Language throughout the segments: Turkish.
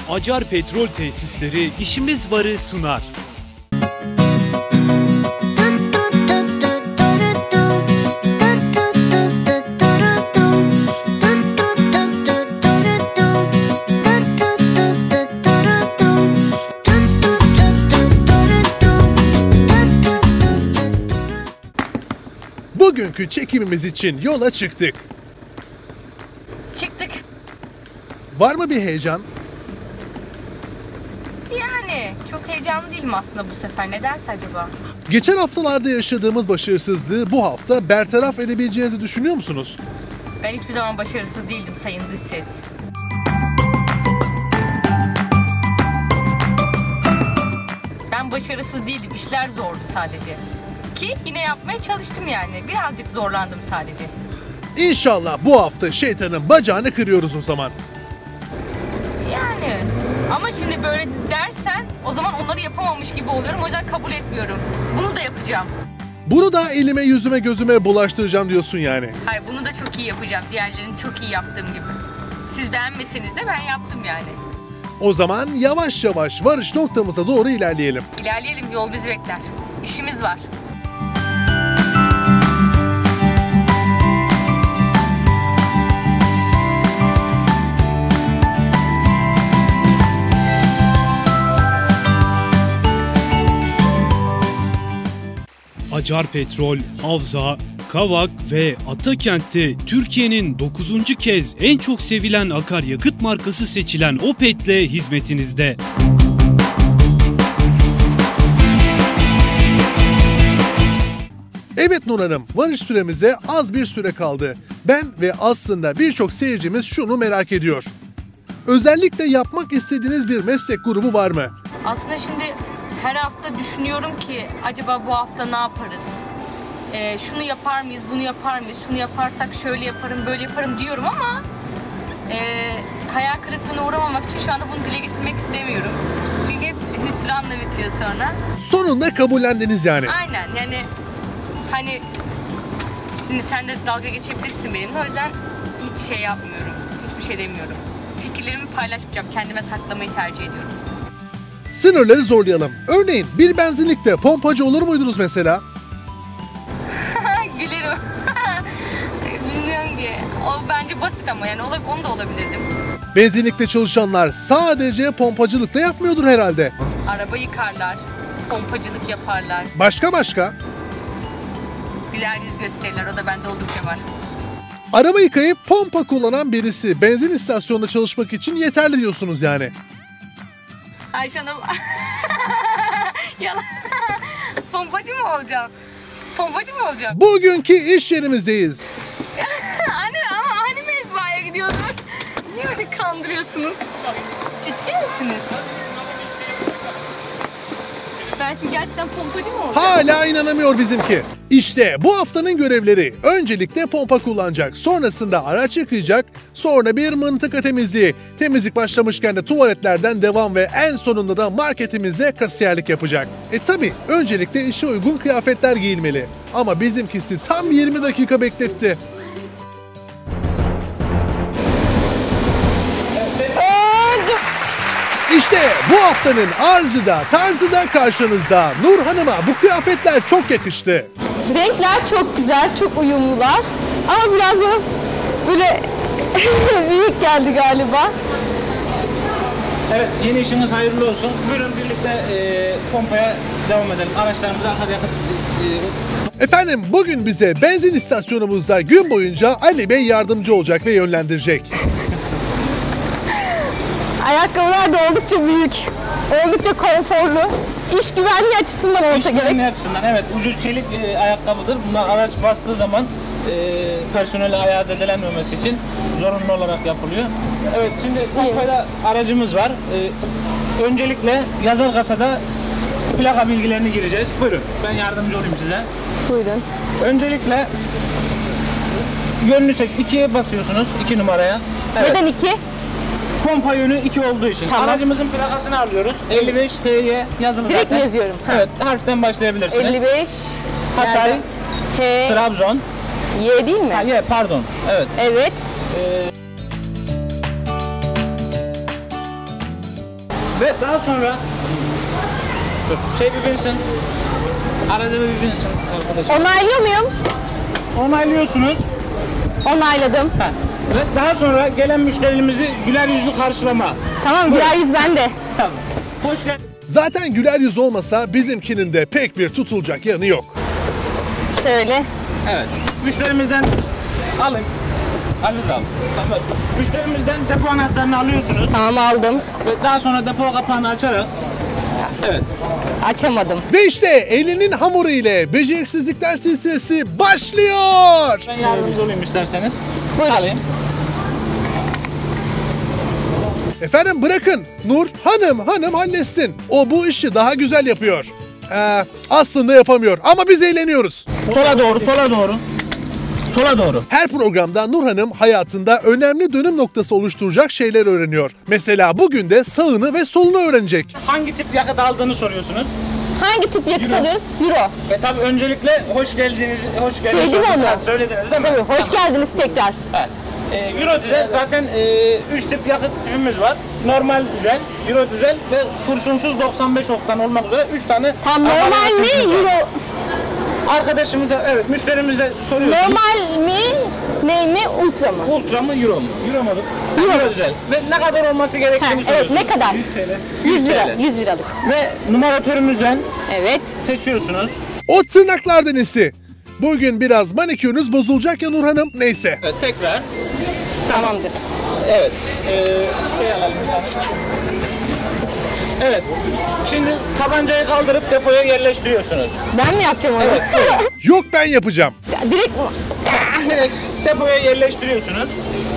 Acar Petrol Tesisleri İşimiz Var'ı sunar. Bugünkü çekimimiz için yola çıktık. Çıktık. Var mı bir heyecan? Yani çok heyecanlı değilim aslında bu sefer. Nedense acaba? Geçen haftalarda yaşadığımız başarısızlığı bu hafta bertaraf edebileceğinizi düşünüyor musunuz? Ben hiçbir zaman başarısız değildim sayın dış ses. Ben başarısız değildim. İşler zordu sadece. Ki yine yapmaya çalıştım yani. Birazcık zorlandım sadece. İnşallah bu hafta şeytanın bacağını kırıyoruz o zaman. Yani ama şimdi böyle dersen o zaman onları yapamamış gibi oluyorum. O yüzden kabul etmiyorum. Bunu da yapacağım. Bunu da elime yüzüme gözüme bulaştıracağım diyorsun yani. Hayır, bunu da çok iyi yapacağım. Diğerlerini çok iyi yaptığım gibi. Siz beğenmeseniz de ben yaptım yani. O zaman yavaş yavaş varış noktamıza doğru ilerleyelim. İlerleyelim, yol bizi bekler. İşimiz var. Acar Petrol, Havza, Kavak ve Atakent'te Türkiye'nin 9. kez en çok sevilen akaryakıt markası seçilen Opet'le hizmetinizde. Evet Nur Hanım, varış süremize az bir süre kaldı. Ben ve aslında birçok seyircimiz şunu merak ediyor. Özellikle yapmak istediğiniz bir meslek grubu var mı? Aslında şimdi her hafta düşünüyorum ki acaba bu hafta ne yaparız? Şunu yapar mıyız, bunu yapar mıyız, şunu yaparsak şöyle yaparım, böyle yaparım diyorum ama hayal kırıklığına uğramamak için şu anda bunu dile getirmek istemiyorum. Çünkü hep hüsranla bitiyor sonra. Sonunda kabullendiniz yani. Aynen yani hani şimdi sen de dalga geçebilirsin benimle, o yüzden hiç şey yapmıyorum, hiçbir şey demiyorum. Fikirlerimi paylaşmayacağım, kendime saklamayı tercih ediyorum. Sınırları zorlayalım. Örneğin bir benzinlikte pompacı olur muydunuz mesela? Gülerim. Bilmiyorum ki. O bence basit ama yani onu da olabilirdim. Benzinlikte çalışanlar sadece pompacılıkla yapmıyordur herhalde. Araba yıkarlar, pompacılık yaparlar. Başka? Güler yüz gösterirler, o da bende oldukça var. Araba yıkayıp pompa kullanan birisi benzin istasyonunda çalışmak için yeterli diyorsunuz yani. Ayşe Hanım. Yalan. Pompacı mı olacağım? Pompacı mı olacağım? Bugünkü iş yerimizdeyiz. Anne ama hani mezbahaya gidiyorduk? Niye öyle kandırıyorsunuz? Ciddi misiniz? Ben şimdi gerçekten pompacı mı olacağım? Hala inanamıyor bizimki. İşte bu haftanın görevleri. Öncelikle pompa kullanacak, sonrasında araç yıkayacak, sonra bir mıntıka temizliği. Temizlik başlamışken de tuvaletlerden devam ve en sonunda da marketimizde kasiyerlik yapacak. Tabi öncelikle işe uygun kıyafetler giyilmeli. Ama bizimkisi tam 20 dakika bekletti. İşte bu haftanın arzı da tarzı da karşınızda. Nur Hanım'a bu kıyafetler çok yakıştı. Renkler çok güzel, çok uyumlular. Ama biraz böyle büyük geldi galiba. Evet, yeni işiniz hayırlı olsun. Buyurun birlikte pompaya devam edelim. Araçlarımıza akaryakıt... Efendim bugün bize benzin istasyonumuzda gün boyunca Ali Bey yardımcı olacak ve yönlendirecek. Ayakkabılar da oldukça büyük, oldukça konforlu. İş güvenliği açısından olsa İş gerek. güvenliği açısından evet, ucu çelik ayakkabıdır. Bunlar araç bastığı zaman personele ayağı zedelenmemesi için zorunlu olarak yapılıyor. Evet, şimdi pompayla aracımız var. Öncelikle yazar kasada plaka bilgilerini gireceğiz. Buyurun, ben yardımcı olayım size. Buyurun. Öncelikle yönünü seç. 2'ye basıyorsunuz, 2 numaraya. Evet. Neden 2? Pompa yönü 2 olduğu için. Tamam. Aracımızın plakasını alıyoruz. 55 HY yazılı Direkt zaten. yazıyorum. Evet, harften başlayabilirsiniz. 55. Hatay, H, Trabzon. Y değil mi? Ha, Y, pardon. Evet. Evet. Ve daha sonra bir binsin. Arada bir binsin arkadaşlar. Onaylıyor muyum? Onaylıyorsunuz. Onayladım. Ha. Ve daha sonra gelen müşterimizi güler yüzlü karşılama. Tamam, güler yüz bende. Tamam. Hoş geldin. Zaten güler yüz olmasa bizimkinin de pek bir tutulacak yanı yok. Şöyle. Evet. Müşterimizden alın. Alınız al. Tamam. Müşterimizden depo anahtarını alıyorsunuz. Tamam, aldım. Ve daha sonra depo kapağını açarak. Evet. Açamadım. Ve işte elinin hamuru ile beceriksizlikler silsilesi başlıyor. Ben yardımcı olayım isterseniz. Buyurun. Alayım. Efendim bırakın Nur hanım halletsin. O bu işi daha güzel yapıyor. Aslında yapamıyor ama biz eğleniyoruz. Sola doğru, sola doğru. Sola doğru. Her programda Nur Hanım hayatında önemli dönüm noktası oluşturacak şeyler öğreniyor. Mesela bugün de sağını ve solunu öğrenecek. Hangi tip yakıt aldığını soruyorsunuz. Hangi tip yakıt alıyoruz? Euro. Ve tabii öncelikle hoş geldiniz Söyledim onu. Söylediniz değil mi? Tabii, hoş geldiniz tekrar. Evet. Euro dizel zaten 3 tip yakıt tipimiz var. Normal dizel, Euro dizel ve kurşunsuz 95 oktan olmak üzere 3 tane. Tam normal mi? Euro. Arkadaşımıza evet müşterimize soruyorsunuz. Normal mi? Ney mi? Ultra mı? Ultra mı Euro mu? Euro mu? Euro. Euro dizel. Ve ne kadar olması Ha, gerektiğini evet, soruyorsunuz. ne kadar? 100 TL. 100 lira. TL. 100 liralık. Ve numaratörümüzden Evet. seçiyorsunuz. O tırnaklar denesi. Bugün biraz manikürünüz bozulacak ya Nur Hanım. Neyse. Evet tekrar. Tamamdır. Evet. Alalım bir tane. Evet. Şimdi tabancayı kaldırıp depoya yerleştiriyorsunuz. Ben mi yapacağım onu? Evet. Yok ben yapacağım. Ya, direkt mi? Direkt depoya yerleştiriyorsunuz.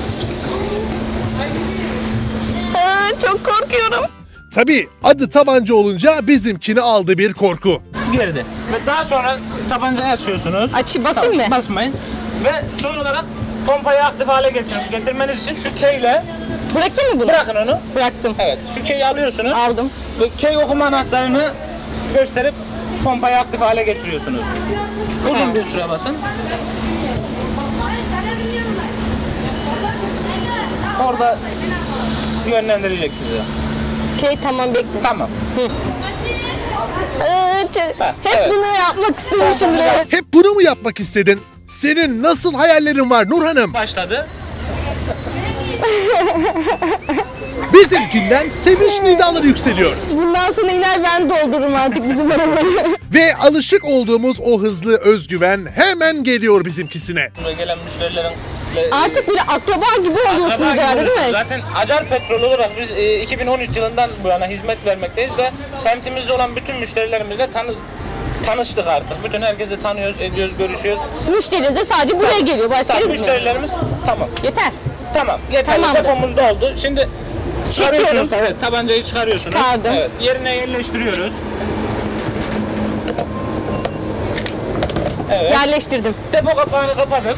Çok korkuyorum. Tabii adı tabanca olunca bizimkini aldı bir korku. Girdi. Ve daha sonra tabancayı açıyorsunuz. Basayım mı? Basmayın. Ve son olarak pompayı aktif hale getirmeniz için şu key ile Bırakayım mı bunu? bırakın onu. Bıraktım. Evet. Şu key'i alıyorsunuz. Aldım. Ve key okuma anahtarını gösterip pompayı aktif hale getiriyorsunuz. Uzun bir süre basın. Orada yönlendirecek sizi. Okey, tamam, bekle. Tamam. Hep evet. bunu yapmak istemişimdir. Hep bunu mu yapmak istedin? Senin nasıl hayallerin var Nur Hanım? Başladı. Bizimkinden sevinç nidaları yükseliyor. Bundan sonra iner ben doldururum artık bizim arabayı. Ve alışık olduğumuz o hızlı özgüven hemen geliyor bizimkisine. Buraya gelen müşterilerin Artık böyle akraba gibi oluyorsunuz herhalde, değil mi? Zaten Acar Petrol olarak biz 2013 yılından bu yana hizmet vermekteyiz ve semtimizde olan bütün müşterilerimizle tanıştık artık. Bütün herkesi tanıyoruz, ediyoruz, görüşüyoruz. Müşteriniz de sadece buraya geliyor. Başka Tamam, yere gitmiyor. müşterilerimiz tamam. Yeter. Tamam, yeterli. Tamamdır. Depomuz doldu. Şimdi çıkarıyorsunuz. Çekiyorum. Evet, tabancayı çıkarıyorsunuz. Çıkardım. Evet, yerine yerleştiriyoruz. Evet. Yerleştirdim. Depo kapağını kapatıp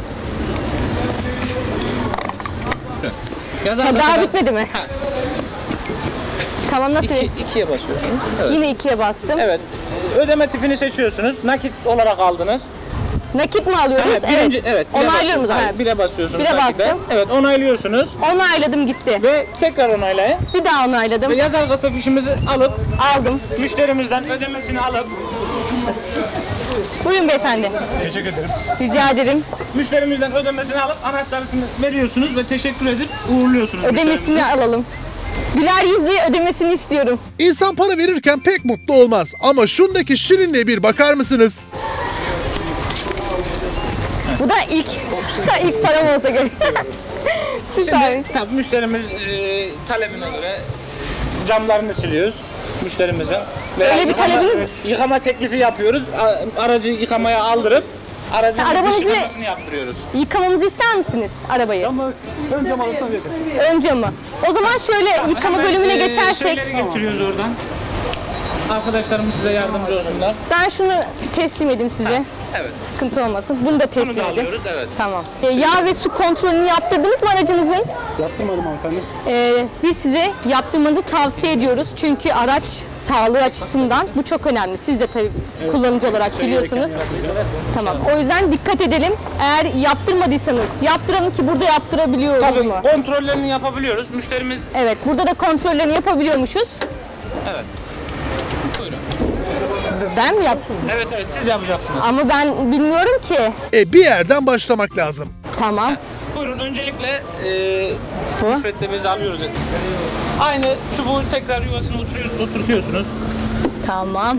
Ha, daha bitmedi mi? Ha, Tamam, nasıl? ikiye basıyorsunuz. Evet. Yine 2'ye bastım. Evet. Ödeme tipini seçiyorsunuz. Nakit olarak aldınız. Nakit mi alıyoruz? Evet. Birinci, evet. Onaylıyorum da. Hayır, bire basıyorsunuz. Bire nakite. bastım. Evet, onaylıyorsunuz. Onayladım, gitti. Ve tekrar onaylayın. Bir daha onayladım. Ve yazar kasa fişimizi alıp Aldım. müşterimizden ödemesini alıp Buyurun beyefendi. Teşekkür ederim. Rica ederim. müşterimizden ödemesini alıp anahtarını veriyorsunuz ve teşekkür edip uğurluyorsunuz. Ödemesini alalım. Güler yüzle ödemesini istiyorum. İnsan para verirken pek mutlu olmaz ama şundaki şirinliğe bir bakar mısınız? Bu da ilk param olsa gerek. Süper. Şimdi tabii müşterimiz talebine göre camlarını siliyoruz müşterimizin. Veya Öyle bir talebiniz- yıkama teklifi yapıyoruz. Aracı yıkamaya aldırıp aracın Arabanızı- dış yıkamasını yaptırıyoruz. Yıkamamızı ister misiniz arabayı? Ön cam alırsanız yeter. Ön camı. O zaman şöyle yıkama Hemen, bölümüne geçersek. Şeyleri getiriyoruz oradan. Arkadaşlarımız size yardımcı olsunlar. Ben şunu teslim edeyim size. Evet. Sıkıntı olmasın. Bunu da teslim Bunu da edin. alıyoruz, evet. Tamam. Yağ ve su kontrolünü yaptırdınız mı aracınızın? Yaptırmadım hanımefendi. Biz size yaptırmanızı tavsiye ediyoruz. Çünkü araç sağlığı açısından bu çok önemli. Siz de tabii kullanıcı olarak biliyorsunuz. Tamam. O yüzden dikkat edelim. Eğer yaptırmadıysanız yaptıralım ki burada yaptırabiliyoruz Tabii mu? kontrollerini yapabiliyoruz. Müşterimiz... Evet. Burada da kontrollerini yapabiliyormuşuz. Evet. Buyurun. Ben mi yaptım? Evet siz yapacaksınız. Ama ben bilmiyorum ki. Bir yerden başlamak lazım. Tamam. Buyurun öncelikle Bu? müsvedde bezi alıyoruz. Aynı çubuğu tekrar yuvasına oturtuyorsunuz. Tamam.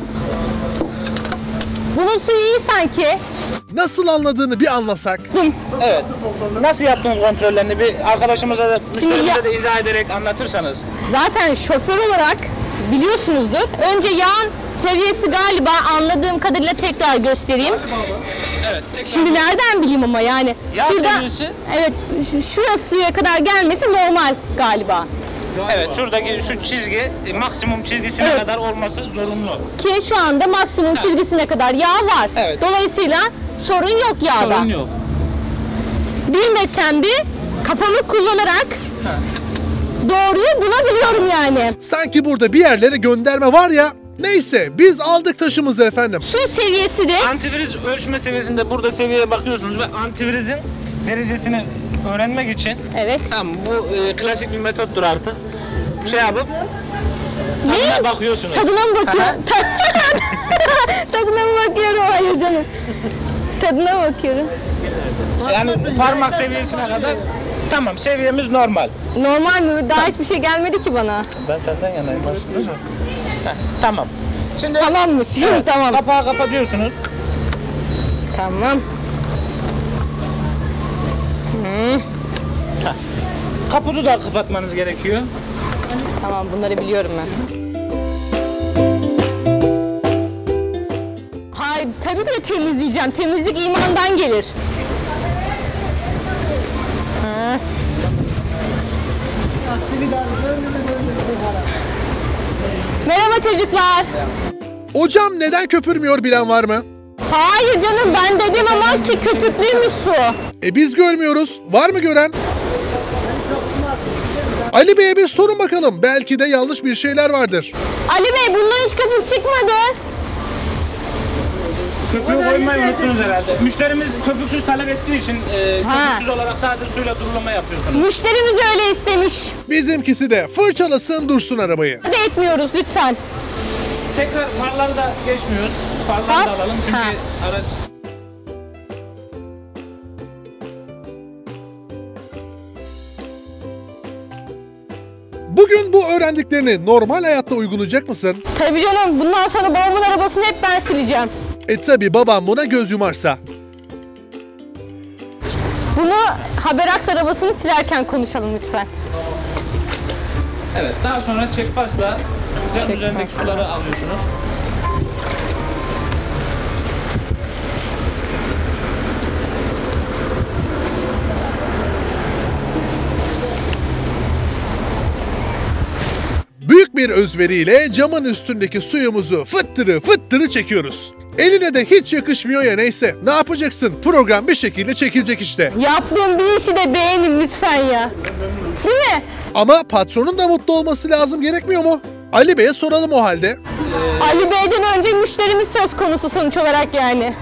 Bunun suyu iyi sanki. Nasıl anladığını bir anlasak. Evet. Nasıl yaptınız kontrollerini bir arkadaşımıza da müşterimize ya- de izah ederek anlatırsanız. Zaten şoför olarak biliyorsunuzdur. Önce yağın seviyesi galiba anladığım kadarıyla tekrar göstereyim. Evet. Tekrar Şimdi nereden bileyim ama yani. Yağ seviyesi? Evet, şurasıya kadar gelmesi normal galiba. Evet şuradaki şu çizgi maksimum çizgisine Evet. kadar olması zorunlu. Ki şu anda maksimum çizgisine kadar yağ var. Evet. Dolayısıyla sorun yok yağda. Sorun yok. Bilmesem de kafamı kullanarak doğruyu bulabiliyorum yani. Sanki burada bir yerlere gönderme var ya. Neyse biz aldık taşımızı efendim. Su seviyesi de Antifriz ölçme seviyesinde burada seviyeye bakıyorsunuz ve antifrizin derecesini öğrenmek için evet. tamam bu klasik bir metottur artık. Şey yapıp Ne? tadına bakıyorsunuz. Tadına mı bakıyor? Aha. Tadına mı bakıyorum? Hayır canım. Tadına mı bakıyorum? Yani parmak seviyesine kadar tamam seviyemiz normal. Normal mi? Daha hiçbir şey gelmedi ki bana. Ben senden yanayım aslında. Tamam. Şimdi Tamammış. Tamam. kapağı kapatıyorsunuz. Tamam. Kaputu da kapatmanız gerekiyor. Tamam, bunları biliyorum ben. Hayır, tabii ki de temizleyeceğim. Temizlik imandan gelir. Ha. Merhaba çocuklar. Hocam neden köpürmüyor bilen var mı? Hayır canım, ben dedim ama ki köpüklüymüş su. Biz görmüyoruz. Var mı gören? Ali Bey'e bir sorun bakalım. Belki de yanlış bir şeyler vardır. Ali Bey, bundan hiç köpük çıkmadı. Köpüğü koymayı unuttunuz herhalde. Müşterimiz köpüksüz talep ettiği için Ha. köpüksüz olarak sadece suyla durulama yapıyorsunuz. Müşterimiz öyle istemiş. Bizimkisi de fırçalasın dursun arabayı. Hadi etmiyoruz lütfen. Tekrar farları da geçmiyoruz. Farları da Far? alalım çünkü Ha. araç... Bugün bu öğrendiklerini normal hayatta uygulayacak mısın? Tabii canım, bundan sonra babamın arabasını hep ben sileceğim. Tabi babam buna göz yumarsa. Bunu Haberaks arabasını silerken konuşalım lütfen. Evet daha sonra çekpasla cam Çekpas. üzerindeki suları alıyorsunuz. Büyük bir özveriyle camın üstündeki suyumuzu fıttırı fıttırı çekiyoruz. Eline de hiç yakışmıyor ya neyse. Ne yapacaksın? Program bir şekilde çekilecek işte. Yaptığım bir işi de beğenin lütfen ya. Değil mi? Ama patronun da mutlu olması lazım gerekmiyor mu? Ali Bey'e soralım o halde. Ali Bey'den önce müşterimiz söz konusu sonuç olarak yani.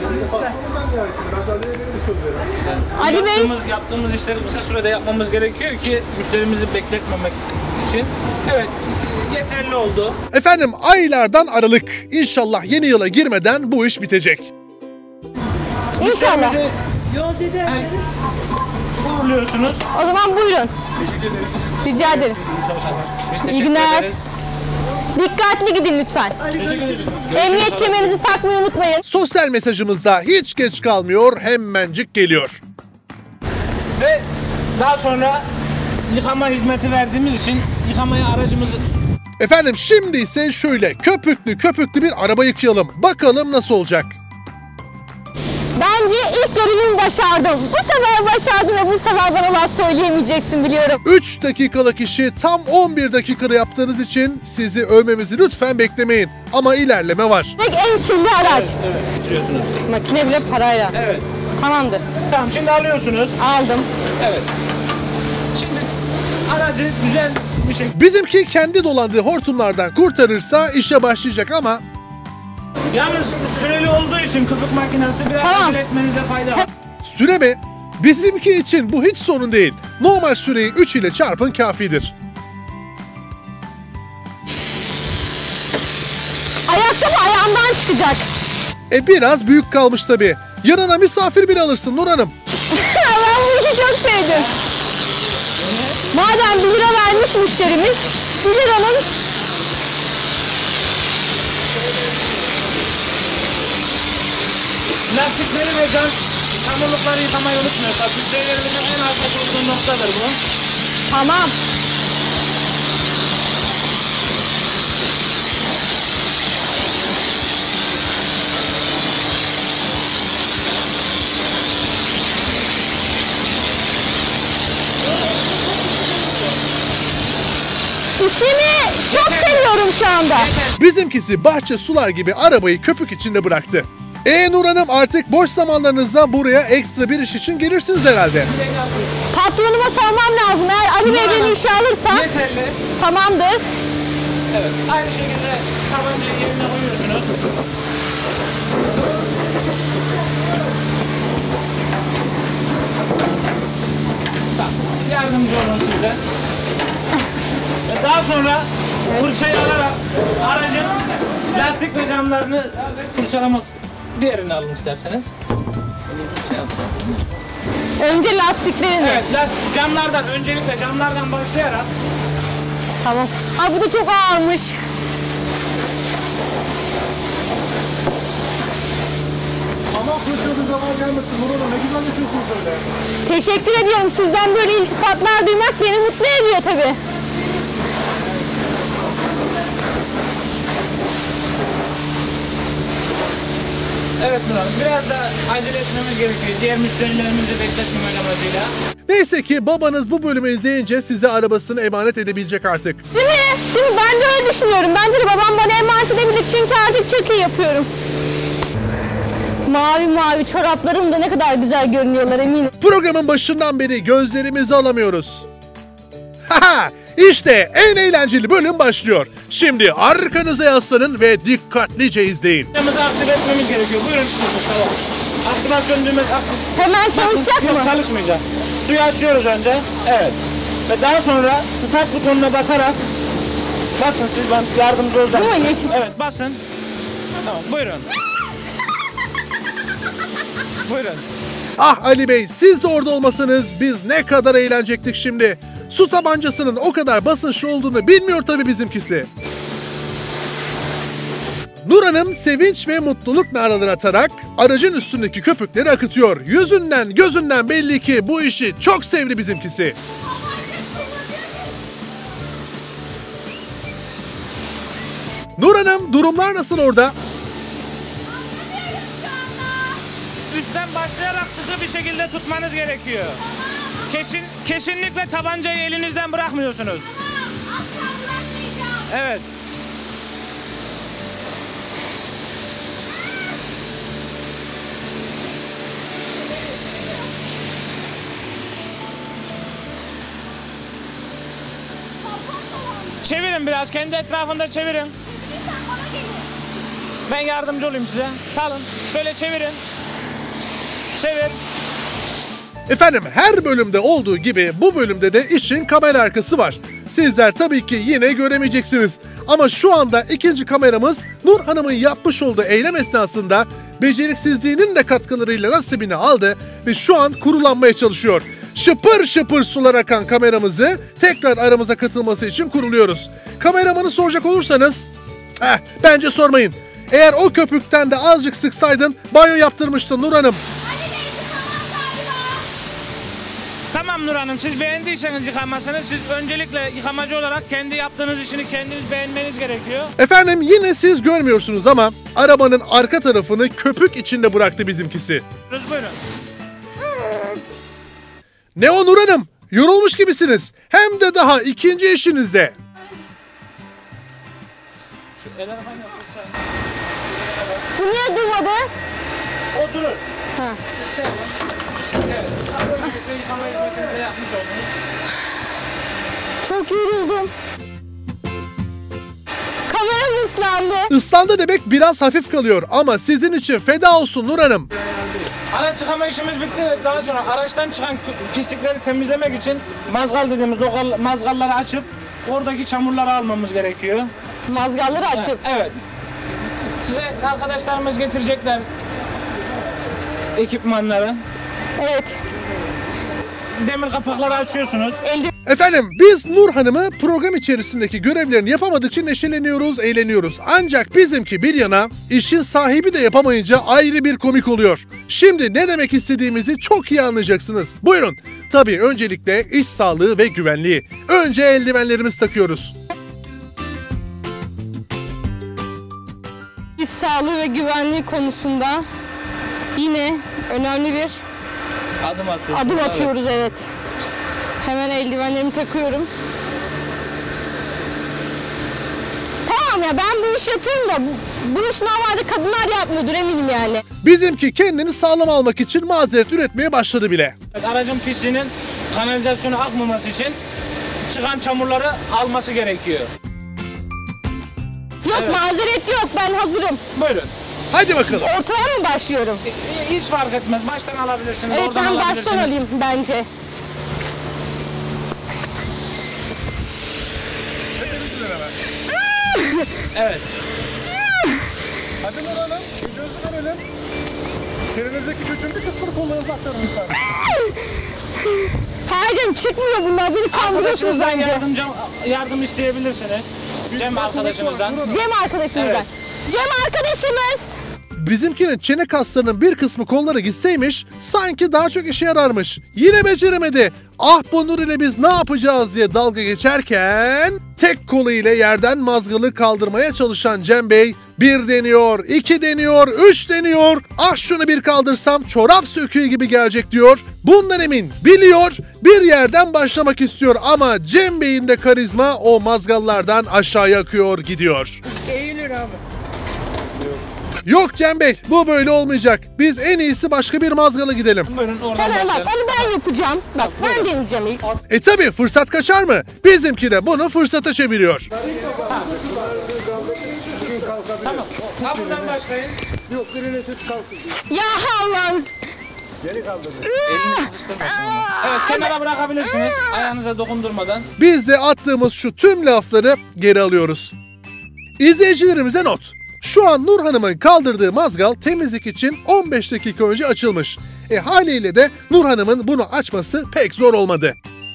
Ali Bey, Yaptığımız işleri kısa sürede yapmamız gerekiyor ki müşterimizi bekletmemek için. Evet yeterli oldu. Efendim aylardan Aralık. İnşallah yeni yıla girmeden bu iş bitecek. inşallah. Müşterimizi uğurluyorsunuz. O zaman buyurun. Rica ederim. İyi çalışanlar. Biz teşekkür İyi günler. ederiz. Dikkatli gidin lütfen. Teşekkür ederiz. Emniyet kemerinizi takmayı unutmayın. Sosyal mesajımızda hiç geç kalmıyor, hemencik geliyor. Ve daha sonra yıkama hizmeti verdiğimiz için yıkamaya aracımızı... Efendim şimdi ise şöyle köpüklü bir araba yıkayalım. Bakalım nasıl olacak? Bence ilk görevimi başardım. Bu sefer başardın ve bu sefer bana laf söyleyemeyeceksin biliyorum. 3 dakikalık işi tam 11 dakikada yaptığınız için sizi övmemizi lütfen beklemeyin. Ama ilerleme var. Tek en kirli araç. Evet, sürüyorsunuz. Makine bile parayla. Evet. Tamamdır. Tamam, şimdi alıyorsunuz. Aldım. Evet. Şimdi aracı güzel bir şey. Bizimki kendi dolandığı hortumlardan kurtarırsa işe başlayacak ama Yalnız süreli olduğu için köpük makinesi biraz Tamam. acele etmenizde fayda var. süre mi? Bizimki için bu hiç sorun değil. Normal süreyi 3 ile çarpın kafidir. Ayakkabı ayağımdan çıkacak. Biraz büyük kalmış tabii. Yanına misafir bile alırsın Nur Hanım. Ben bu işi çok sevdim. Madem 1 lira vermiş müşterimiz, 1 liranın Lastikleri ve çamurlukları yıkamayı unutmuyor. Müşterilerimizin en hassas olduğu noktadır bu. tamam. İşimi çok seviyorum şu anda. Bizimkisi bahçe sular gibi arabayı köpük içinde bıraktı. Nur Hanım artık boş zamanlarınızda buraya ekstra bir iş için gelirsiniz herhalde. Patronuma sormam lazım. Eğer Ali Bey beni işe alırsa Yeterli. tamamdır. Evet. Aynı şekilde tabancayı yerine koyuyorsunuz. Tamam. Yardımcı olun siz de. Ve daha sonra fırçayı alarak aracın lastik ve camlarını fırçalamak. Diğerini alın isterseniz. Önce lastiklerini. Evet, camlardan, öncelikle camlardan başlayarak. Tamam. Ay bu da çok ağırmış. Ama fırçalı zaman gelmesin Nur Hanım. Ne güzel yapıyorsunuz öyle. Teşekkür ediyorum. Sizden böyle iltifatlar duymak beni mutlu ediyor tabii. Evet Nur Hanım, biraz da acele etmemiz gerekiyor. Diğer müşterilerimizi bekletmemek amacıyla. Neyse ki babanız bu bölümü izleyince size arabasını emanet edebilecek artık. Değil mi? Değil mi? Ben de öyle düşünüyorum. Bence de babam bana emanet edebilir çünkü artık çok iyi yapıyorum. Mavi mavi çoraplarım da ne kadar güzel görünüyorlar eminim. Programın başından beri gözlerimizi alamıyoruz. Haha! İşte en eğlenceli bölüm başlıyor. Şimdi arkanıza yaslanın ve dikkatlice izleyin. Camımızı aktif etmemiz gerekiyor. Buyurun çıkıyorsunuz, tamam. Aktivasyon düğmesi aktif. Hemen çalışacak Yok, mı? çalışmayacak. Suyu açıyoruz önce. Evet. Ve daha sonra start butonuna basarak basın, siz ben yardımcı olacağım. Bu mu yeşil? Evet, basın. Tamam, buyurun. Buyurun. Ah Ali Bey, siz de orada olmasanız biz ne kadar eğlenecektik şimdi. Su tabancasının o kadar basınçlı olduğunu bilmiyor tabii bizimkisi. Nur Hanım sevinç ve mutluluk naraları atarak aracın üstündeki köpükleri akıtıyor. Yüzünden gözünden belli ki bu işi çok sevdi bizimkisi. Nur Hanım, durumlar nasıl orada? Üstten başlayarak sıkı bir şekilde tutmanız gerekiyor. Kesinlikle tabancayı elinizden bırakmıyorsunuz. Evet. Çevirin biraz, kendi etrafında çevirin. Ben yardımcı olayım size. Salın. Şöyle çevirin. Çevir. Efendim, her bölümde olduğu gibi bu bölümde de işin kamera arkası var. Sizler tabii ki yine göremeyeceksiniz. Ama şu anda ikinci kameramız Nur Hanım'ın yapmış olduğu eylem esnasında beceriksizliğinin de katkılarıyla nasibini aldı ve şu an kurulanmaya çalışıyor. Şıpır şıpır sular akan kameramızı tekrar aramıza katılması için kuruluyoruz. Kameramanı soracak olursanız, bence sormayın. Eğer o köpükten de azıcık sıksaydın banyo yaptırmıştın Nur Hanım. Tamam Nur Hanım, siz beğendiyseniz yıkamasını, siz öncelikle yıkamacı olarak kendi yaptığınız işini kendiniz beğenmeniz gerekiyor. Efendim, yine siz görmüyorsunuz ama arabanın arka tarafını köpük içinde bıraktı bizimkisi. Buyurun. Ne o Nur Hanım? Yorulmuş gibisiniz. Hem de daha ikinci işinizde. Şu el araban yapılsa. Bu niye durmadı? O durur. Ha. Evet. Yıkama hizmetini de yapmış oldunuz. Çok yoruldum. Kameram ıslandı. Islandı demek biraz hafif kalıyor ama sizin için feda olsun Nur Hanım. Araç yıkama işimiz bitti ve daha sonra araçtan çıkan pislikleri temizlemek için mazgal dediğimiz lokal mazgalları açıp oradaki çamurları almamız gerekiyor. Mazgalları açıp. Evet. Size arkadaşlarımız getirecekler ekipmanları. Evet. Demir kapakları açıyorsunuz. Efendim biz Nur Hanım'ı program içerisindeki görevlerini yapamadıkça neşeleniyoruz, eğleniyoruz. Ancak bizimki bir yana işin sahibi de yapamayınca ayrı bir komik oluyor. Şimdi ne demek istediğimizi çok iyi anlayacaksınız. Buyurun. Tabii öncelikle iş sağlığı ve güvenliği. Önce eldivenlerimizi takıyoruz. İş sağlığı ve güvenliği konusunda yine önemli bir adım atıyoruz, evet. Hemen eldivenlerimi takıyorum. Tamam ya, ben bu işi yapıyorum da bu işi normalde kadınlar yapmıyordur eminim yani. Bizimki kendini sağlam almak için mazeret üretmeye başladı bile. Evet, aracın pisliğinin kanalizasyona akmaması için çıkan çamurları alması gerekiyor. Yok Evet. mazeret yok, ben hazırım. Buyurun. Hadi bakalım. Ortadan mı başlıyorum? Hiç fark etmez. Baştan alabilirsiniz. Evet, oradan ben alabilirsiniz. baştan alayım bence. Evet. Hadi Nur Hanım, gücünüzü verelim. Çenenizdeki gücün bir kısmını kollarınıza aktarın lütfen. Hayır, çıkmıyor bunlar, beni kandırıyorsunuz Arkadaşınızdan bence. yardım isteyebilirsiniz. Cem arkadaşınızdan. Cem arkadaşımızdan. Evet. Cem arkadaşımız. Bizimkinin çene kaslarının bir kısmı kollara gitseymiş, sanki daha çok işe yararmış. Yine beceremedi. Ah bu Nur ile biz ne yapacağız diye dalga geçerken tek kolu ile yerden mazgalı kaldırmaya çalışan Cem Bey bir deniyor, iki deniyor, üç deniyor. Ah şunu bir kaldırsam çorap söküğü gibi gelecek diyor. Bundan emin, biliyor, bir yerden başlamak istiyor ama Cem Bey'in de karizma o mazgallardan aşağıya akıyor gidiyor. Yok Cem Bey, bu böyle olmayacak. Biz en iyisi başka bir mazgala gidelim. Buyurun oradan Hemen bak, başlayalım. onu ben yapacağım. Bak, ben deneyeceğim ilk. Tabi fırsat kaçar mı? Bizimki de bunu fırsata çeviriyor. Tamam. Ha buradan başlayın. Ya Allah'ım. Elini sıkıştırmasın ama. Evet, kenara bırakabilirsiniz. Ayağınıza dokundurmadan. Biz de attığımız şu tüm lafları geri alıyoruz. İzleyicilerimize not. Şu an Nur Hanım'ın kaldırdığı mazgal temizlik için 15 dakika önce açılmış. Haliyle de Nur Hanım'ın bunu açması pek zor olmadı.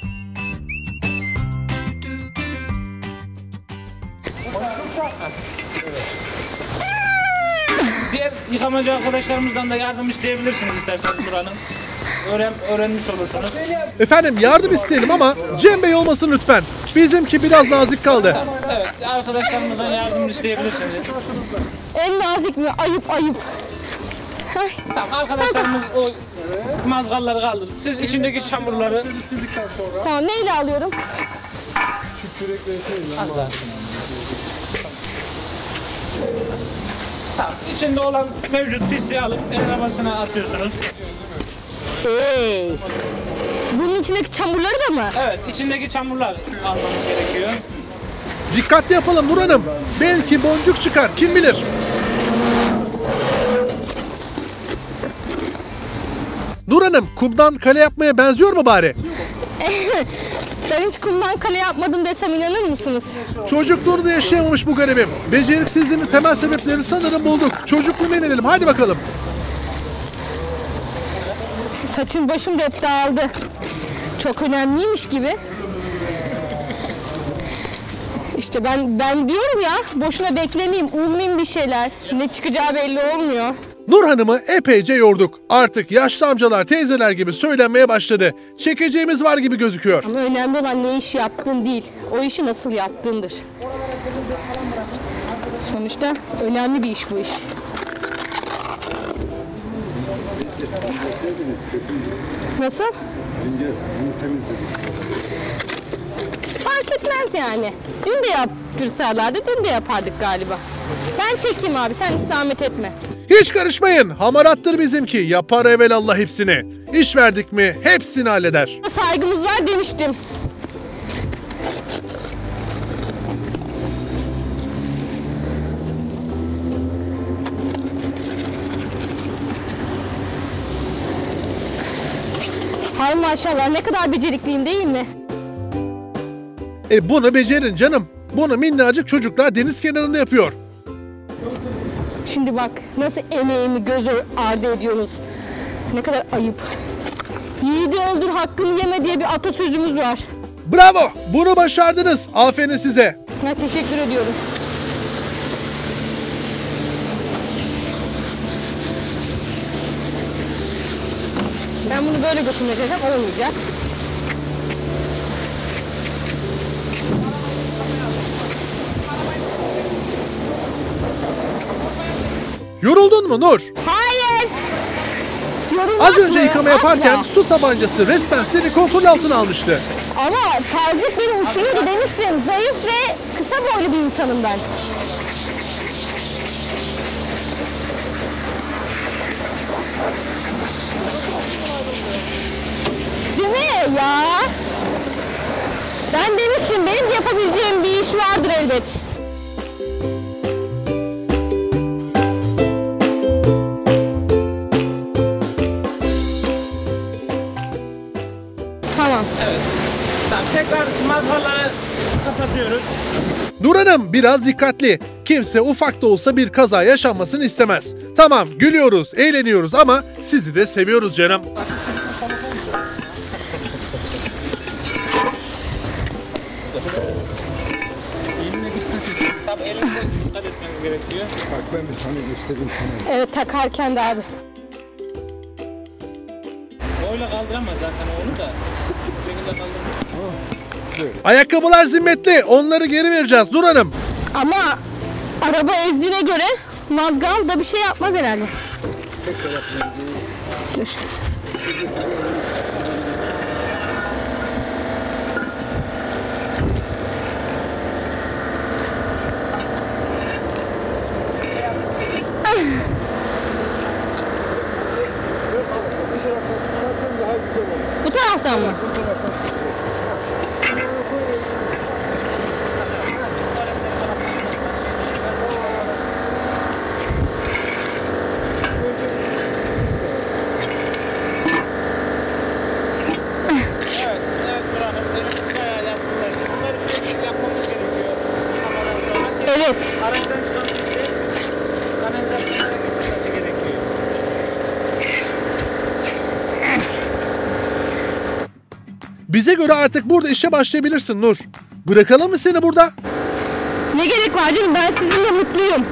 Diğer yıkamacı arkadaşlarımızdan da yardım isteyebilirsiniz isterseniz Nur Hanım. Öğrenmiş olursunuz. Efendim yardım isteyelim ama Cem Bey olmasın lütfen. Bizimki biraz nazik kaldı. Evet, arkadaşlarımızdan yardım isteyebilirsiniz. En nazik mi? Ayıp ayıp. Ay, Tamam, arkadaşlarımız o mazgalları kaldırdı. Siz içindeki çamurları tamam, neyle alıyorum? az daha. Tamam, içinde olan mevcut pisliği alıp el arabasına atıyorsunuz. Hey. Bunun içindeki çamurları da mı? Evet, içindeki çamurlar almanız gerekiyor. Dikkatli yapalım Nur Hanım. Belki boncuk çıkar, kim bilir. Nur Hanım, kumdan kale yapmaya benziyor mu bari? Ben hiç kumdan kale yapmadım desem inanır mısınız? Çocukluğunu da yaşayamamış bu garibim. Beceriksizliğinin temel sebeplerini sanırım bulduk. Çocukluğuna inelim, hadi bakalım. Saçım başım da hep dağıldı. Çok önemliymiş gibi. İşte ben diyorum ya, boşuna beklemeyeyim, ummayayım bir şeyler. Ne çıkacağı belli olmuyor. Nur Hanım'ı epeyce yorduk. Artık yaşlı amcalar, teyzeler gibi söylenmeye başladı. Çekeceğimiz var gibi gözüküyor. Ama önemli olan ne iş yaptığın değil, o işi nasıl yaptığındır. Sonuçta önemli bir iş bu iş. Nasıl? Dün temizledik. Fark etmez yani. Dün de yaptırsalardı dün de yapardık galiba. Ben çekeyim abi, sen hiç zahmet etme. Hiç karışmayın. Hamarattır bizimki. Yapar evelallah hepsini. İş verdik mi hepsini halleder. Saygımız var demiştim. Hay maşallah, ne kadar becerikliyim değil mi? Bunu becerin canım. Bunu minnacık çocuklar deniz kenarında yapıyor. Şimdi bak nasıl emeğimi göz ardı ediyorsunuz. Ne kadar ayıp. Yiğidi öldür hakkını yeme diye bir atasözümüz var. Bravo! Bunu başardınız. Aferin size. Ya, teşekkür ediyorum. Ben bunu böyle götürmeyeceğim, olmayacak. Yoruldun mu Nur? Hayır! Yorulmak Az önce mı? yıkama yaparken Asla. su tabancası resmen seni kontrol altına almıştı. Ama tazik beni uçuruyordu demiştim. Zayıf ve kısa boylu bir insanım ben. Değil mi ya? Ben demiştim benim de yapabileceğim bir iş vardır elbet. Tamam. Tamam, tekrar mazharları kapatıyoruz. Nur Hanım biraz dikkatli. Kimse ufak da olsa bir kaza yaşanmasını istemez. Tamam gülüyoruz, eğleniyoruz ama sizi de seviyoruz canım. Tabii eline dikkat etmeniz gerekiyor. Bak ben de sana göstereyim sana. Evet, takarken de abi. Öyle kaldıramaz zaten onu da. Bu şekilde kaldıramaz. Ayakkabılar zimmetli. Onları geri vereceğiz Nur Hanım. Ama araba ezdiğine göre mazgal da bir şey yapmaz herhalde. Dur. Bu taraftan mı? Evet buranın bayağı yakınlaştı. Bunları sürekli yapmamız gerekiyor. Yıkamadan sonra. Evet. Araçtan çıkan pisliği kanalizasyona gitmesi gerekiyor. Bize göre artık burada işe başlayabilirsin Nur. Bırakalım mı seni burada? Ne gerek var canım, ben sizinle mutluyum.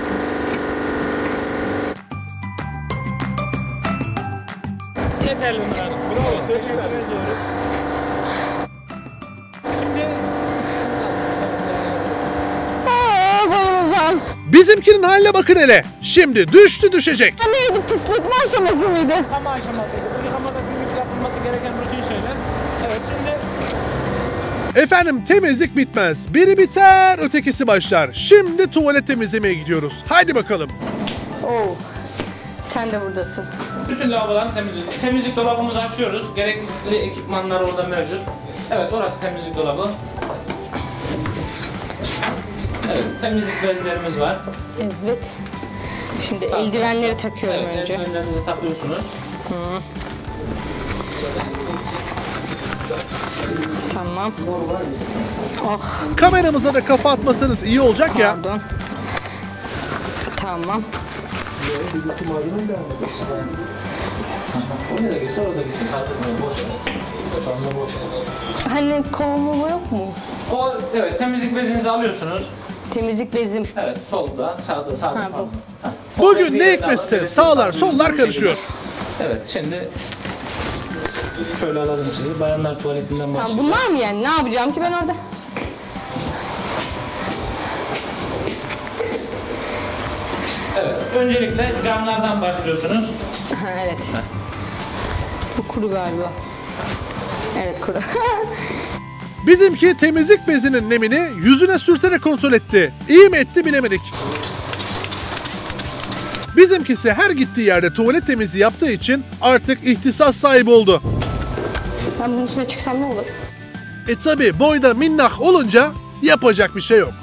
Yeterli Nur Hanım. Bravo. Teşekkür ediyoruz. Şimdi Bayılacağım. Bizimkinin haline bakın hele. Şimdi düştü düşecek. Neydi, pislik mi aşaması mıydı? yıkama aşamasıydı. Bu yıkamada günlük yapılması gereken rutin şeyler. Evet şimdi Efendim temizlik bitmez. Biri biter ötekisi başlar. Şimdi tuvalet temizlemeye gidiyoruz. Haydi bakalım. Oo. Sen de buradasın. bütün lavaboların temizlik. Temizlik dolabımızı açıyoruz. Gerekli ekipmanlar orada mevcut. Evet orası temizlik dolabı. Evet temizlik bezlerimiz var. Evet. Şimdi eldivenleri takıyorum Evet, önce. eldivenlerinizi takıyorsunuz. Tamam. Oh, Kameramıza da kafa atmasanız iyi olacak ya. pardon. Tamam. Oraya da gitsin, orada gitsin. Hani kovma yok mu? O evet temizlik bezinizi alıyorsunuz. Temizlik bezim. Evet solda, sağda. Ha, bu. Bugün ne hikmetse sağlar sollar karışıyor. Evet şimdi şöyle alalım sizi. Bayanlar tuvaletinden Tamam, başlayalım. bunlar mı yani? Ne yapacağım ki ben orada? Evet öncelikle camlardan başlıyorsunuz. Ha, evet. Bu kuru galiba. Evet, kuru. Bizimki temizlik bezinin nemini yüzüne sürterek kontrol etti. İyi mi etti bilemedik. Bizimkisi her gittiği yerde tuvalet temizliği yaptığı için artık ihtisas sahibi oldu. Ben bunun üstüne çıksam ne olur? Tabi boyda minnak olunca yapacak bir şey yok.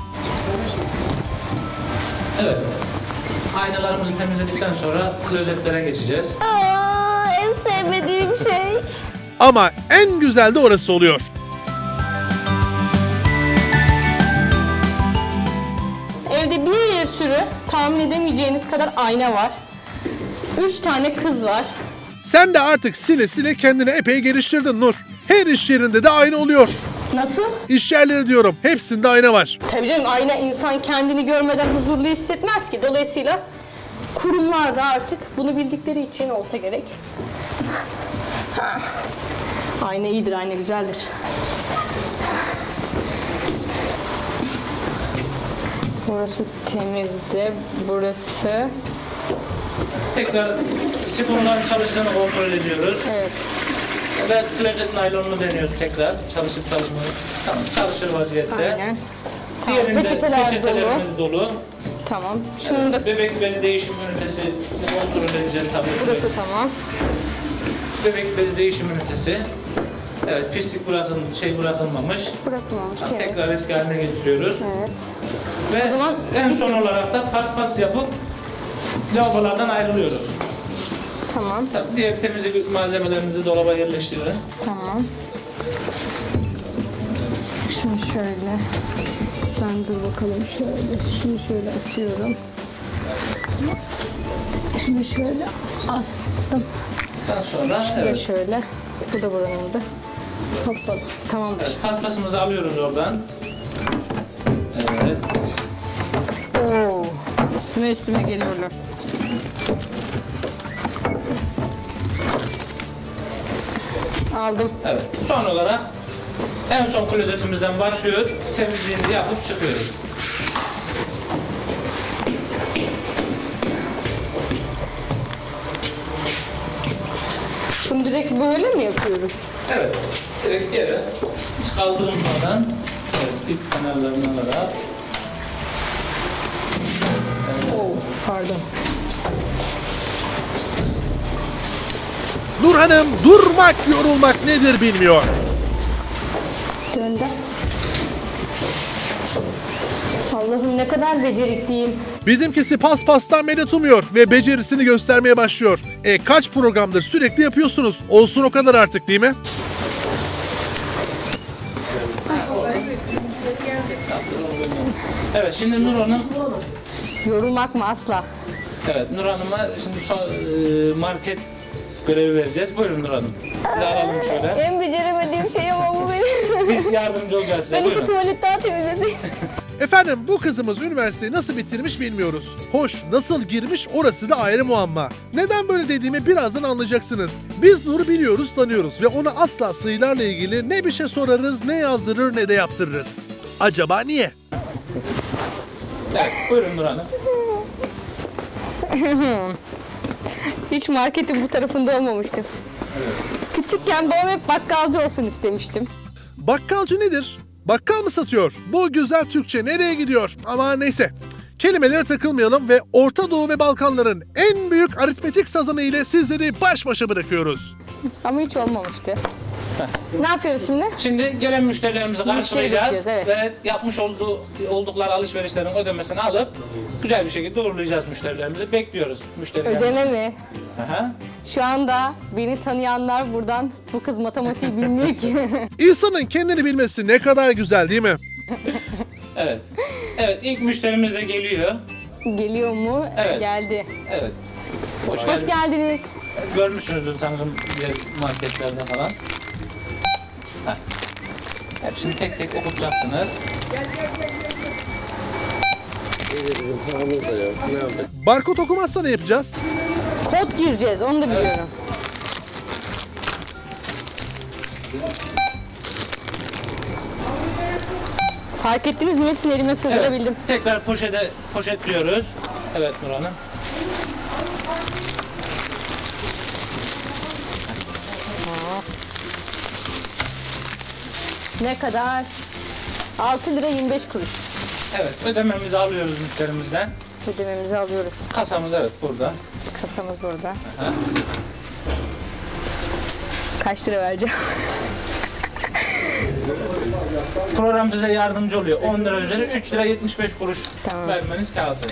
Evet. Aynalarımızı temizledikten sonra klozetlere geçeceğiz. Aa, en sevmediğim şey. Ama en güzel de orası oluyor. Evde bir sürü tahmin edemeyeceğiniz kadar ayna var. 3 tane kız var. Sen de artık sile sile kendini epey geliştirdin Nur. Her iş yerinde de ayna oluyor. Nasıl? İş yerleri diyorum, hepsinde ayna var. Tabii canım, ayna insan kendini görmeden huzurlu hissetmez ki. Dolayısıyla kurumlar da artık bunu bildikleri için olsa gerek. Ayna iyidir, ayna güzeldir. Burası temizdi, burası... Tekrar sifonların çalıştığını kontrol ediyoruz. Evet. Ve klozet naylonunu deniyoruz tekrar. Çalışıp çalışmıyor. Tamam, çalışır vaziyette. Aynen. Diğerinde Peçeteler peçetelerimiz dolu. Tamam. Şunu da... Bebek bezi değişim ünitesi kontrol edeceğiz tabii. Burası tamam. Bebek bezi değişim ünitesi. Evet, pislik bırakılmamış. Bırakmamış. Tamam, Evet. tekrar eski haline getiriyoruz. Evet. Ve O zaman- en son olarak da paspas yapıp lavabolardan ayrılıyoruz. Tamam. Tabii diğer temizlik malzemelerinizi dolaba yerleştirin. Tamam. Şunu şöyle. Sen dur bakalım şöyle. Şunu şöyle asıyorum. Şunu şöyle astım. Daha sonra Evet. evet, Şöyle. Bu da buranındı. Hoppa. Tamamdır. paspasımızı alıyoruz oradan. Evet. Oo. Üstüme geliyorlar. Aldım. Evet. Son olarak en son klozetimizden başlıyor. Temizliğini yapıp çıkıyoruz. Bunu direkt böyle mi yapıyoruz? Evet. Direkt yere hiç kaldırılmadan evet, dip kenarlarını alarak Oo, pardon. Nur Hanım durmak yorulmak nedir bilmiyor. Döndü. Allah'ım ne kadar becerikliyim. Bizimkisi paspastan medet umuyor ve becerisini göstermeye başlıyor. Kaç programdır sürekli yapıyorsunuz? Olsun o kadar artık değil mi? evet, şimdi Nur Hanım Yorulmak mı asla? evet, Nur Hanım'a şimdi son, market görevi vereceğiz. Buyurun Nur Hanım. Sizi alalım şöyle. En beceremediğim şey ama bu benim. Biz yardımcı olacağız size. Ben iki Buyurun. tuvalet daha temizledim. Efendim bu kızımız üniversiteyi nasıl bitirmiş bilmiyoruz. Hoş nasıl girmiş orası da ayrı muamma. Neden böyle dediğimi birazdan anlayacaksınız. Biz Nur'u biliyoruz tanıyoruz ve ona asla sıyılarla ilgili ne bir şey sorarız ne yazdırır ne de yaptırırız. Acaba niye? Evet, buyurun Nur Hanım. Hiç marketin bu tarafında olmamıştım. Küçükken babam hep bakkalcı olsun istemiştim. Bakkalcı nedir? Bakkal mı satıyor? Bu güzel Türkçe nereye gidiyor? Ama neyse. Kelimelere takılmayalım ve Orta Doğu ve Balkanların en büyük aritmetik sazanı ile sizleri baş başa bırakıyoruz. Ama hiç olmamıştı. Ne yapıyoruz şimdi? Şimdi gelen müşterilerimizi karşılayacağız bekliyoruz, ve yapmış oldukları alışverişlerin ödemesini alıp güzel bir şekilde uğurlayacağız müşterilerimizi. Bekliyoruz müşterilerimizi. Ödeme mi? Aha. Şu anda beni tanıyanlar buradan bu kız matematiği bilmiyor ki. İnsanın kendini bilmesi ne kadar güzel değil mi? Evet. Evet, ilk müşterimiz de geliyor. Geliyor mu? Evet. Geldi. Evet. Hoş geldiniz. Görmüşsünüzdür sanırım diğer marketlerde falan. Heh. Hepsini tek tek okutacaksınız. Barkod okumazsa ne yapacağız? Kod gireceğiz, onu da biliyorum. Fark ettiniz mi? Hepsini elime sığdırabildim. Tekrar poşetliyoruz. Evet Nur Hanım. Ne kadar? 6 lira 25 kuruş. Evet, ödememizi alıyoruz müşterimizden. Ödememizi alıyoruz. Kasamız evet burada. Kasamız burada. Kaç lira vereceğim? Program bize yardımcı oluyor. 10 lira üzeri 3 lira 75 kuruş Tamam. vermeniz kağıdı.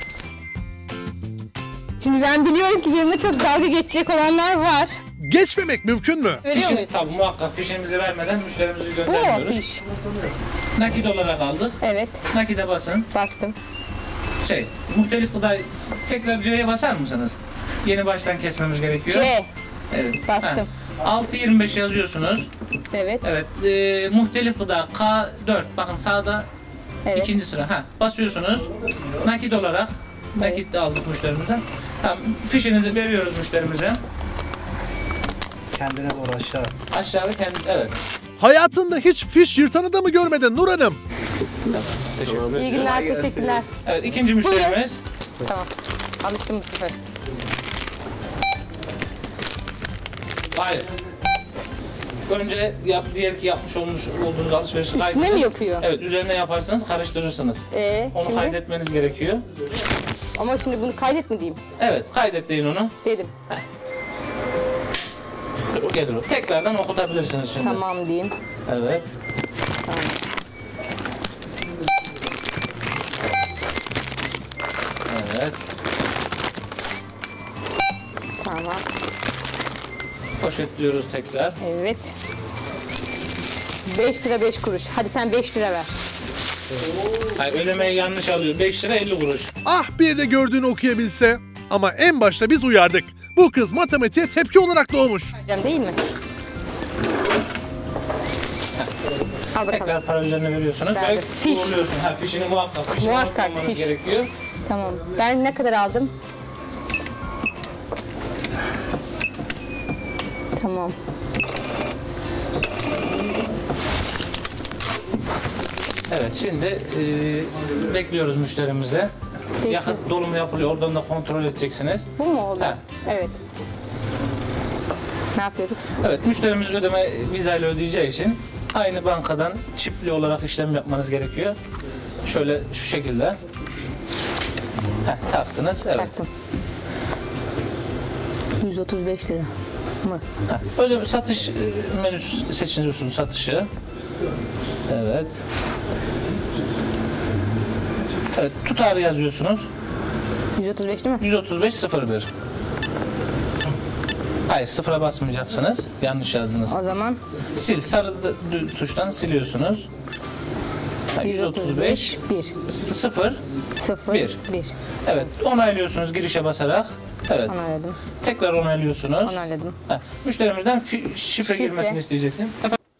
Şimdi ben biliyorum ki benimle çok dalga geçecek olanlar var. Geçmemek mümkün mü? Veriyor Fişini, muyuz? tabii muhakkak fişimizi vermeden müşterimizi Bu mu göndermiyoruz. fiş? Nakit olarak aldık. Evet, Nakite basın. bastım. Muhtelif gıda tekrar C'ye basar mısınız? Yeni baştan kesmemiz gerekiyor. C. Evet. Bastım. 6.25 yazıyorsunuz. Evet, Evet. Muhtelif gıda K4. Bakın sağda evet. ikinci sıra. Basıyorsunuz. Nakit olarak. Nakit de aldık müşterimizden. Tamam. Fişinizi veriyoruz müşterimize. Kendine doğru aşağı. Aşağıda kendi. Evet. Hayatında hiç fiş yırtanı da mı görmedin Nur Hanım? Teşekkür ederim. İyi günler, teşekkürler. Evet. İkinci müşterimiz. Tamam, alıştım bu sefer. Hayır. Önce diğer ki yapmış olduğunuz alışverişi Üstüne kaydedin. mi yapıyor? Evet, üzerine yaparsanız karıştırırsınız. Onu Şimdi? kaydetmeniz gerekiyor. Ama şimdi bunu kaydetme diyeyim. Evet, kaydet deyin onu. Dedim. Gelir o. Tekrardan okutabilirsiniz şimdi. Tamam diyeyim. Evet. Tamam. Evet. Tamam. Poşetliyoruz tekrar. Evet. 5 lira 5 kuruş. Hadi sen 5 lira ver. Hayır, ödemeyi yanlış alıyor. 5 lira 50 kuruş. Ah bir de gördüğünü okuyabilse. Ama en başta biz uyardık. Bu kız matematiğe tepki olarak doğmuş. Vereceğim değil mi? Al bakalım. Tekrar para üzerine veriyorsunuz ve Verdim. Fiş. uğurluyorsun. Fişini muhakkak. Fişini Muhakkak, unutmamanız fiş. gerekiyor. Tamam. Ben ne kadar aldım? Tamam. Evet, şimdi bekliyoruz müşterimize. Peki. Yakıt dolumu yapılıyor. Oradan da kontrol edeceksiniz. Bu mu oldu? Ha. Evet. Ne yapıyoruz? Evet, müşterimiz ödeme vizayla ödeyeceği için aynı bankadan çipli olarak işlem yapmanız gerekiyor. Şöyle şu şekilde. Taktınız. Evet. Taktım. 135 lira mı? Ödeme satış menüsü seçiyorsunuz, satışı. Evet. Evet, tutarı yazıyorsunuz. 135 değil mi? 135.01. Hayır, sıfıra basmayacaksınız. Yanlış yazdınız. O zaman Sil, sarı tuştan siliyorsunuz. 135 1. 0 0. Bir. 1. Evet, onaylıyorsunuz girişe basarak. Evet. Onayladım. Tekrar onaylıyorsunuz. Onayladım. Müşterimizden şifre girmesini isteyeceksiniz.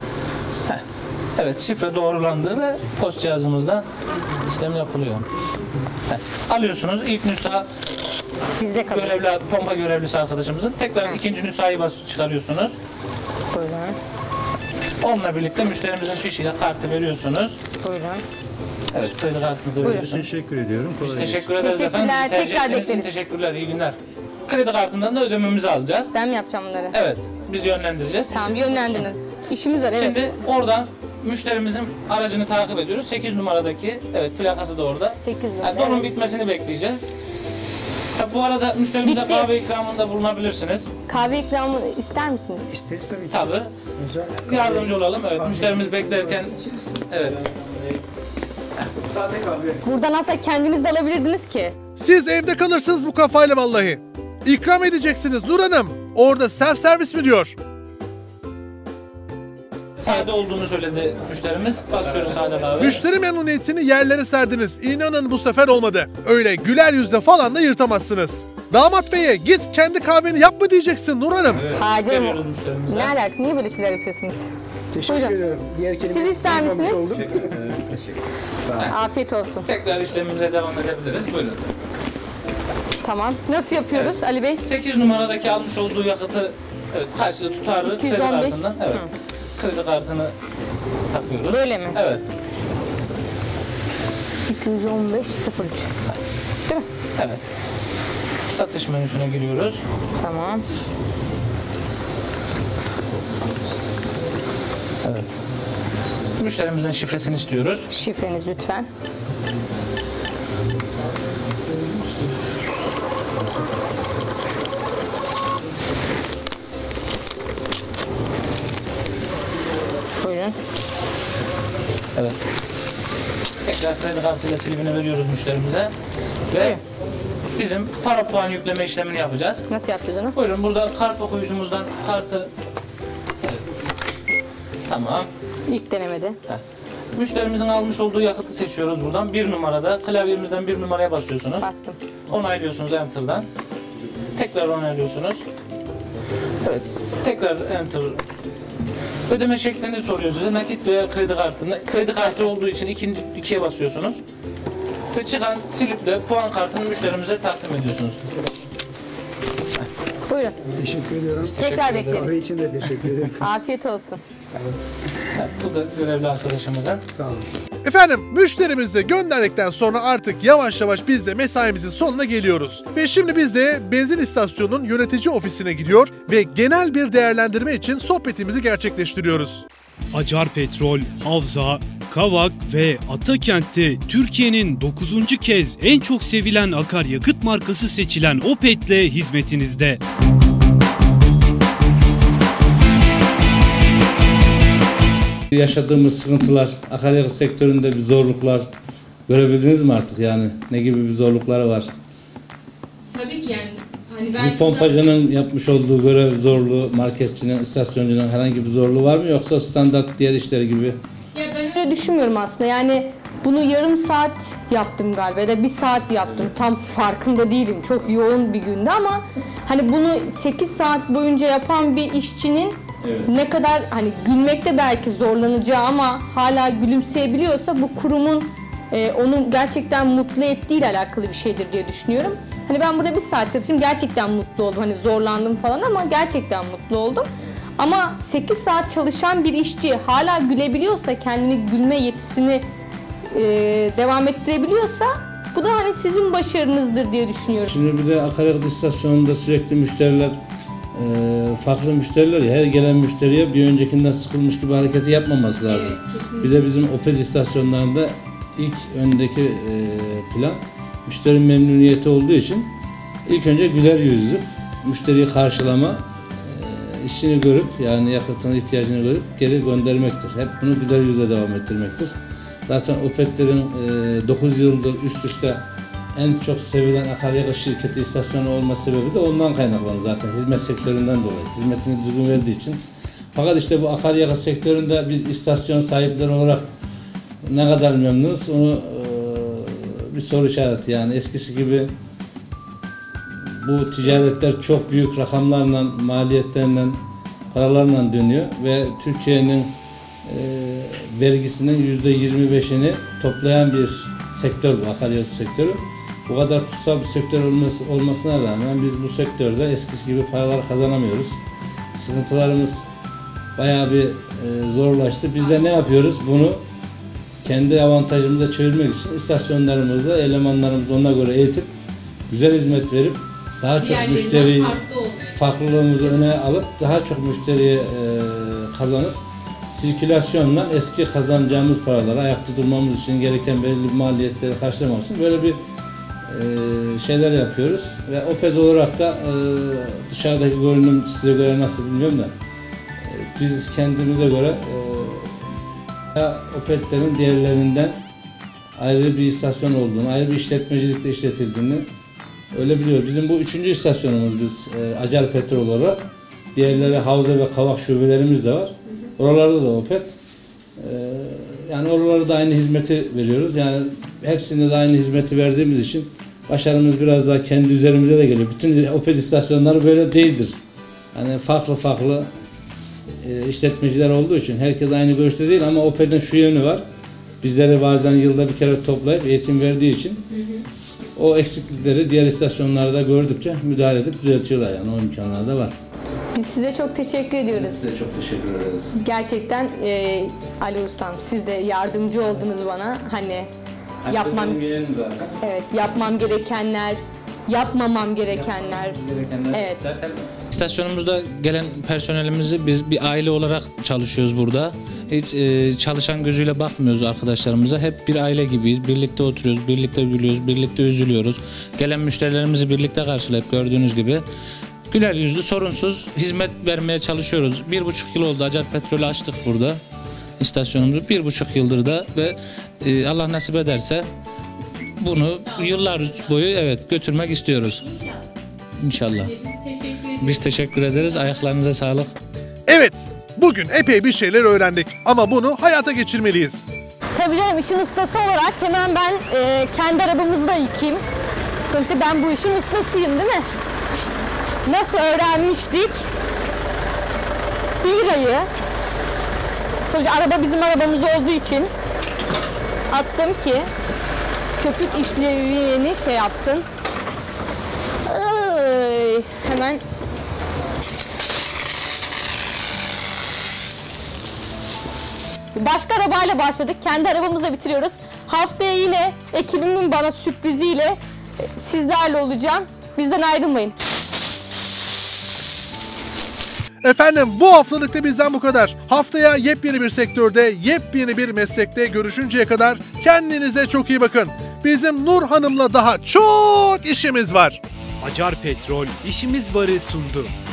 Evet, şifre doğrulandı ve post cihazımızda işlem yapılıyor. Alıyorsunuz ilk nüsha Bizde kalır. pompa görevlisi arkadaşımızın. Tekrar ikinci nüshayı çıkarıyorsunuz. Buyurun. Onunla birlikte müşterimizin fişiyle kartı veriyorsunuz. Buyurun. Evet, kredi kartınızı Buyurun. veriyorsunuz. Teşekkür ediyorum. Biz teşekkür ederiz efendim. Bizi Teşekkürler, tercih tekrar ettiğiniz için bekleriz. teşekkürler. İyi günler. Kredi kartından da ödememizi alacağız. Ben mi yapacağım bunları? Evet, biz yönlendireceğiz. Tamam, yönlendiniz. İşimiz var, evet. Şimdi oradan müşterimizin aracını takip ediyoruz. 8 numaradaki, evet plakası da orada. 8 numara, Yani dolum evet. bitmesini bekleyeceğiz. Tabii bu arada müşterimize Bitti. kahve ikramında bulunabilirsiniz. Kahve ikramı ister misiniz? İsteriz tabii ki. Tabii. Yardımcı olalım. Evet, müşterimiz beklerken evet. Sade kahve. Buradan aslında kendiniz de alabilirdiniz ki. Siz evde kalırsınız bu kafayla vallahi. İkram edeceksiniz Nur Hanım. Orada self servis mi diyor? Sade olduğunu söyledi müşterimiz. Basıyoruz sade kahve. Müşteri memnuniyetini yerlere serdiniz. İnanın bu sefer olmadı. Öyle güler yüzle falan da yırtamazsınız. Damat beye git kendi kahveni yap mı diyeceksin Nur Hanım. Evet, Hacı veriyoruz mı? müşterimize. Ne alakası? Niye böyle şeyler yapıyorsunuz? Teşekkür Buyurun. ediyorum. Diğer kelime Siz ister misiniz? oldum. Afiyet olsun. Tekrar işlemimize devam edebiliriz. Buyurun. Tamam. Nasıl yapıyoruz Ali Bey? 8 numaradaki almış olduğu yakıtı evet, karşıda tutarlı kredi 215. kartından. Evet. Kredi kartını takıyoruz. Böyle mi? Evet. 215.03. Değil mi? Evet. Satış menüsüne giriyoruz. Tamam. Evet. Müşterimizin şifresini istiyoruz. Şifreniz lütfen. Buyurun. Evet. Tekrar kredi kartıyla silibini veriyoruz müşterimize. Ve Buyurun. bizim para puan yükleme işlemini yapacağız. Nasıl yapacağız onu? Buyurun, burada kart okuyucumuzdan kartı... Evet. Tamam. İlk denemede. Heh. Müşterimizin almış olduğu yakıtı seçiyoruz buradan. 1 numarada klavyemizden 1 numaraya basıyorsunuz. Bastım. Onaylıyorsunuz Enter'dan. Tekrar onaylıyorsunuz. Evet. Tekrar Enter. Ödeme şeklini soruyor size. Nakit veya kredi kartında. Kredi kartı olduğu için ikiye basıyorsunuz. Ve çıkan sliple puan kartını müşterimize takdim ediyorsunuz. Buyurun. Teşekkür ediyorum. Tekrar bekleriz. Kahve için de teşekkür ederim. Afiyet olsun. Evet, bu da görevli arkadaşımızın. Sağ olun. Efendim müşterimizi de gönderdikten sonra artık yavaş yavaş biz de mesaimizin sonuna geliyoruz. Ve şimdi biz de benzin istasyonunun yönetici ofisine gidiyor ve genel bir değerlendirme için sohbetimizi gerçekleştiriyoruz. Acar Petrol, Havza, Kavak ve Atakent'te Türkiye'nin 9. kez en çok sevilen akaryakıt markası seçilen Opet'le hizmetinizde. Yaşadığımız sıkıntılar, akaryakıt sektöründe bir zorluklar görebildiniz mi artık yani? Ne gibi bir zorlukları var? Tabii ki yani. Hani Bir pompacının yapmış olduğu görev zorluğu, marketçinin, istasyoncunun herhangi bir zorluğu var mı? Yoksa standart diğer işler gibi? Ya ben öyle düşünmüyorum aslında. Yani bunu yarım saat yaptım galiba ya da 1 saat yaptım. Tam farkında değilim. Çok yoğun bir gündü ama hani bunu 8 saat boyunca yapan bir işçinin ne kadar hani gülmekte belki zorlanacağı ama hala gülümseyebiliyorsa bu kurumun onu gerçekten mutlu ettiğiyle alakalı bir şeydir diye düşünüyorum. Hani ben burada 1 saat çalıştım, gerçekten mutlu oldum. Hani zorlandım falan ama gerçekten mutlu oldum. Ama 8 saat çalışan bir işçi hala gülebiliyorsa, kendini gülme yetisini devam ettirebiliyorsa bu da hani sizin başarınızdır diye düşünüyorum. Şimdi bir de akaryakıt istasyonunda sürekli müşteriler, farklı müşteriler ya, her gelen müşteriye bir öncekinden sıkılmış gibi hareketi yapmaması lazım. Evet, bir de bizim Opet istasyonlarında ilk öndeki plan müşteri memnuniyeti olduğu için ilk önce güler yüzlü müşteriyi karşılama, işini görüp yani yakıtın ihtiyacını görüp geri göndermektir. Hep bunu güler yüzle devam ettirmektir. Zaten Opet'lerin 9 yıldır üst üste en çok sevilen akaryakıt şirketi istasyonu olma sebebi de ondan kaynaklanıyor zaten. Hizmet sektöründen dolayı. Hizmetini düzgün verdiği için. Fakat işte bu akaryakıt sektöründe biz istasyon sahipleri olarak ne kadar memnunuz onu bir soru işareti yani. Eskisi gibi bu ticaretler çok büyük rakamlarla, maliyetlerle, paralarla dönüyor ve Türkiye'nin vergisinin %25'ini toplayan bir sektör bu akaryakıt sektörü. Bu kadar kutsal bir sektör olmasına rağmen biz bu sektörde eskisi gibi paralar kazanamıyoruz. Sıkıntılarımız bayağı bir zorlaştı. Biz de ne yapıyoruz? Bunu kendi avantajımıza çevirmek için istasyonlarımızda elemanlarımızı ona göre eğitip güzel hizmet verip daha çok müşteriyi, farklılığımızı öne alıp daha çok müşteriye kazanıp sirkülasyonla eski kazanacağımız paraları ayakta durmamız için gereken belirli maliyetleri karşılamak için böyle bir şeyler yapıyoruz ve Opet olarak da dışarıdaki görünüm size göre nasıl bilmiyorum da biz kendimize göre Opet'lerin diğerlerinden ayrı bir istasyon olduğunu, ayrı bir işletmecilikte işletildiğini öyle biliyoruz. Bizim bu 3. istasyonumuz biz Acar Petrol olarak. Diğerleri Havza ve Kavak şubelerimiz de var. Oralarda da Opet. Yani oralarda da aynı hizmeti veriyoruz. Yani hepsinde de aynı hizmeti verdiğimiz için başarımız biraz daha kendi üzerimize de geliyor. Bütün Opet istasyonları böyle değildir. Yani farklı işletmeciler olduğu için herkes aynı görüşte değil ama Opet'in şu yönü var. Bizleri bazen yılda bir kere toplayıp eğitim verdiği için o eksiklikleri diğer istasyonlarda gördükçe müdahale edip düzeltiyorlar yani o imkanlar da var. Biz size çok teşekkür ediyoruz. Size çok teşekkür ederiz. Gerçekten Ali Ustam siz de yardımcı oldunuz bana. Hani yapmam gerekenler, yapmamam gerekenler. Evet. İstasyonumuzda gelen personelimizi biz bir aile olarak çalışıyoruz burada. Hiç çalışan gözüyle bakmıyoruz arkadaşlarımıza. Hep bir aile gibiyiz. Birlikte oturuyoruz, birlikte gülüyoruz, birlikte üzülüyoruz. Gelen müşterilerimizi birlikte karşılayıp gördüğünüz gibi güler yüzlü, sorunsuz hizmet vermeye çalışıyoruz. 1,5 yıl oldu Acar Petrol'ü açtık burada. İstasyonumuzu 1,5 yıldır da ve Allah nasip ederse bunu yıllar boyu götürmek istiyoruz. İnşallah. Biz teşekkür ederiz. Ayaklarınıza sağlık. Evet, bugün epey bir şeyler öğrendik ama bunu hayata geçirmeliyiz. Tabii canım, işin ustası olarak hemen ben kendi arabamızı da yıkayayım. Sonuçta ben bu işin ustasıyım değil mi? Nasıl öğrenmiştik? Birayı. Sonuçta araba bizim arabamız olduğu için attım ki köpük işlevini şey yapsın. Hemen başka arabayla başladık. Kendi arabamızla bitiriyoruz. Haftaya yine ekibimin bana sürpriziyle sizlerle olacağım. Bizden ayrılmayın. Efendim, bu haftalıkta bizden bu kadar. Haftaya yepyeni bir sektörde, yepyeni bir meslekte görüşünceye kadar kendinize çok iyi bakın. Bizim Nur Hanım'la daha çok işimiz var. Acar Petrol işimiz varı sundu.